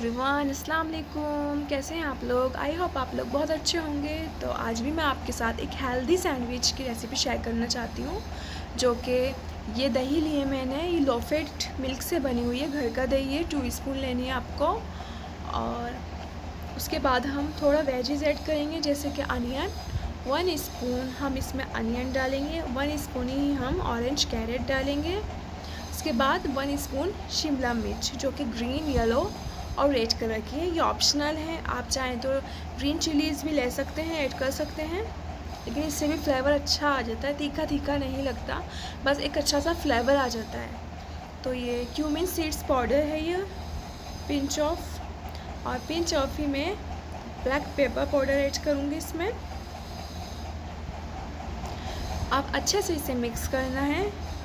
Everyone, अस्सलाम वालेकुम। कैसे हैं आप लोग? आई होप आप लोग बहुत अच्छे होंगे। तो आज भी मैं आपके साथ एक हेल्दी सैंडविच की रेसिपी शेयर करना चाहती हूँ, जो कि ये दही ली है मैंने। ये लो फैट मिल्क से बनी हुई है, घर का दही है। 2 स्पून लेनी है आपको। और उसके बाद हम थोड़ा वेजीज ऐड करेंगे, जैसे कि अनियन। 1 स्पून हम इसमें अनियन डालेंगे। 1 स्पून ही हम ऑरेंज कैरेट डालेंगे। उसके बाद 1 स्पून शिमला मिर्च, जो कि ग्रीन, येलो और रेड कलर की है। ये ऑप्शनल है, आप चाहें तो ग्रीन चिलीज़ भी ले सकते हैं, ऐड कर सकते हैं, लेकिन इससे भी फ्लेवर अच्छा आ जाता है। तीखा तीखा नहीं लगता, बस एक अच्छा सा फ्लेवर आ जाता है। तो ये क्यूमिन सीड्स पाउडर है, ये पिंच ऑफ, और पिंच ऑफ ही मैं ब्लैक पेपर पाउडर ऐड करूँगी इसमें। आप अच्छे से इसे मिक्स करना है।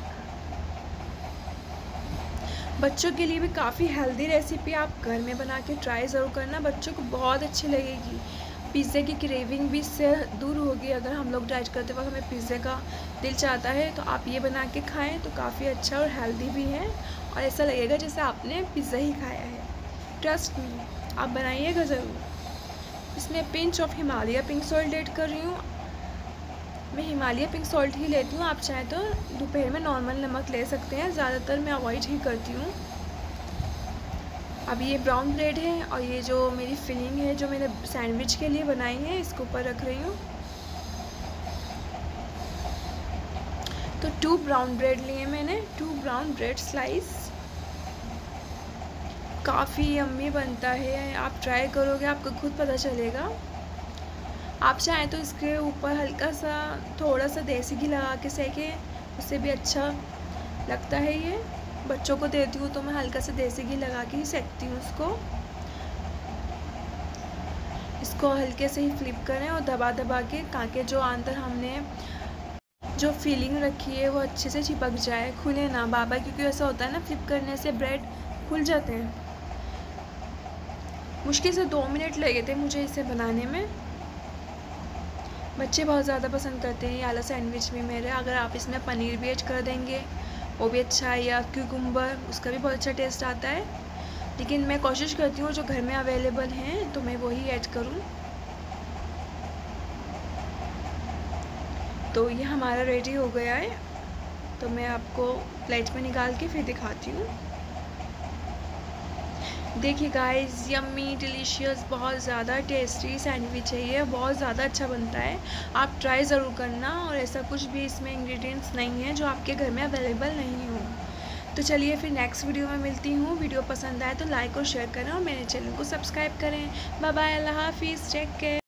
बच्चों के लिए भी काफ़ी हेल्दी रेसिपी, आप घर में बना के ट्राई ज़रूर करना, बच्चों को बहुत अच्छी लगेगी। पिज़्ज़े की क्रेविंग भी इससे दूर होगी। अगर हम लोग डाइट करते वक्त हमें पिज़्ज़े का दिल चाहता है, तो आप ये बना के खाएं तो काफ़ी अच्छा और हेल्दी भी है, और ऐसा लगेगा जैसे आपने पिज़्ज़ा ही खाया है। ट्रस्ट मी, आप बनाइएगा ज़रूर। इसमें pinch of Himalaya pink salt add कर रही हूँ। मैं हिमालय पिंक सॉल्ट ही लेती हूँ, आप चाहें तो दोपहर में नॉर्मल नमक ले सकते हैं, ज़्यादातर मैं अवॉइड ही करती हूँ। अब ये ब्राउन ब्रेड है, और ये जो मेरी फिलिंग है जो मैंने सैंडविच के लिए बनाई है, इसके ऊपर रख रही हूँ। तो 2 ब्राउन ब्रेड लिए मैंने, 2 ब्राउन ब्रेड स्लाइस। काफ़ी यम्मी बनता है, आप ट्राई करोगे आपको खुद पता चलेगा। आप चाहें तो इसके ऊपर हल्का सा थोड़ा सा देसी घी लगा के सेकें, उससे भी अच्छा लगता है। ये बच्चों को देती हूँ तो मैं हल्का सा देसी घी लगा के ही सेकती हूँ इसको हल्के से ही फ्लिप करें और दबा दबा के, ताकि जो अंदर हमने जो फीलिंग रखी है वो अच्छे से चिपक जाए, खुले ना बाबा, क्योंकि ऐसा होता है ना, फ्लिप करने से ब्रेड खुल जाते हैं। मुश्किल से 2 मिनट लगे थे मुझे इसे बनाने में। बच्चे बहुत ज़्यादा पसंद करते हैं ये वाला सैंडविच भी मेरे। अगर आप इसमें पनीर भी ऐड कर देंगे वो भी अच्छा है, या क्यूकम्बर, उसका भी बहुत अच्छा टेस्ट आता है। लेकिन मैं कोशिश करती हूँ जो घर में अवेलेबल हैं तो मैं वही ऐड करूँ। तो ये हमारा रेडी हो गया है, तो मैं आपको प्लेट में निकाल के फिर दिखाती हूँ। देखिए गाइस, यम्मी डिलीशियस, बहुत ज़्यादा टेस्टी सैंडविच है ये, बहुत ज़्यादा अच्छा बनता है। आप ट्राई ज़रूर करना, और ऐसा कुछ भी इसमें इंग्रेडिएंट्स नहीं है जो आपके घर में अवेलेबल नहीं हो। तो चलिए फिर नेक्स्ट वीडियो में मिलती हूँ। वीडियो पसंद आए तो लाइक और शेयर करें, और मेरे चैनल को सब्सक्राइब करें। बाय बाय, अल्लाह हाफिज़, टेक केयर।